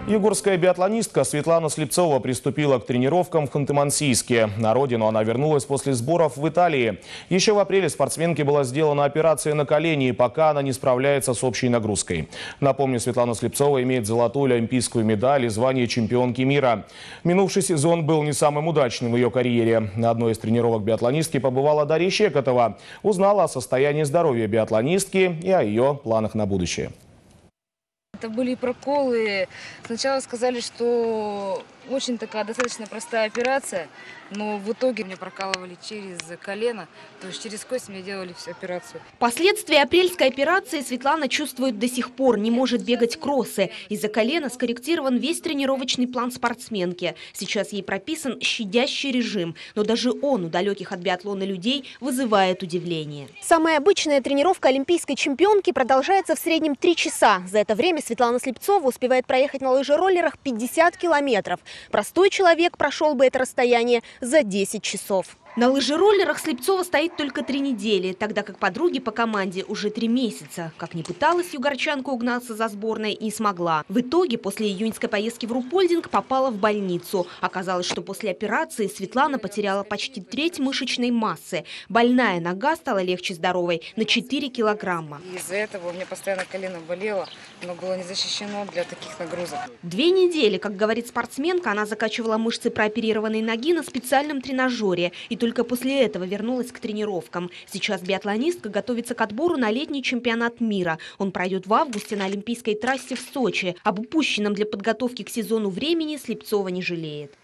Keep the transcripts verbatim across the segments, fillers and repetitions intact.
Югорская биатлонистка Светлана Слепцова приступила к тренировкам в Ханты-Мансийске. На родину она вернулась после сборов в Италии. Еще в апреле спортсменке была сделана операция на колени, пока она не справляется с общей нагрузкой. Напомню, Светлана Слепцова имеет золотую олимпийскую медаль и звание чемпионки мира. Минувший сезон был не самым удачным в ее карьере. На одной из тренировок биатлонистки побывала Дарья Щекотова. Узнала о состоянии здоровья биатлонистки и о ее планах на будущее. Это были проколы. Сначала сказали, что очень такая достаточно простая операция, но в итоге мне прокалывали через колено, то есть через кость мне делали всю операцию. Последствия апрельской операции Светлана чувствует до сих пор, не может бегать кроссы. Из-за колена скорректирован весь тренировочный план спортсменки. Сейчас ей прописан щадящий режим, но даже он у далеких от биатлона людей вызывает удивление. Самая обычная тренировка олимпийской чемпионки продолжается в среднем три часа. За это время Светлана Слепцова успевает проехать на лыжероллерах пятьдесят километров. Простой человек прошел бы это расстояние за десять часов. На лыжероллерах Слепцова стоит только три недели, тогда как подруги по команде уже три месяца. Как ни пыталась югорчанка угнаться за сборной, не смогла. В итоге после июньской поездки в Рупольдинг попала в больницу. Оказалось, что после операции Светлана потеряла почти треть мышечной массы. Больная нога стала легче здоровой на четыре килограмма. Из-за этого у меня постоянно колено болело, но было не защищено для таких нагрузок. Две недели, как говорит спортсменка, она закачивала мышцы прооперированной ноги на специальном тренажере. И только после этого вернулась к тренировкам. Сейчас биатлонистка готовится к отбору на летний чемпионат мира. Он пройдет в августе на олимпийской трассе в Сочи. Об упущенном для подготовки к сезону времени Слепцова не жалеет.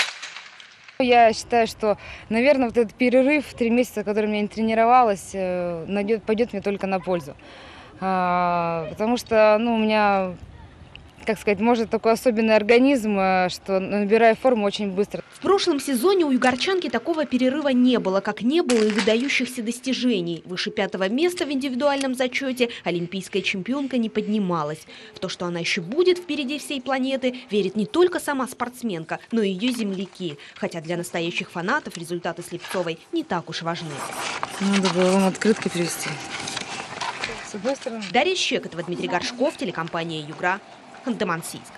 Я считаю, что, наверное, вот этот перерыв в три месяца, который я не тренировалась, найдет, пойдет мне только на пользу. А, потому что ну, у меня, как сказать, может такой особенный организм, что набираю форму очень быстро. В прошлом сезоне у югорчанки такого перерыва не было, как не было и выдающихся достижений. Выше пятого места в индивидуальном зачете олимпийская чемпионка не поднималась. В то, что она еще будет впереди всей планеты, верит не только сама спортсменка, но и ее земляки. Хотя для настоящих фанатов результаты Слепцовой не так уж важны. Надо было вам открытки привезти. С одной стороны. Дарья Щекотова, Дмитрий Горшков, телекомпания «Югра», Ханты-Мансийск.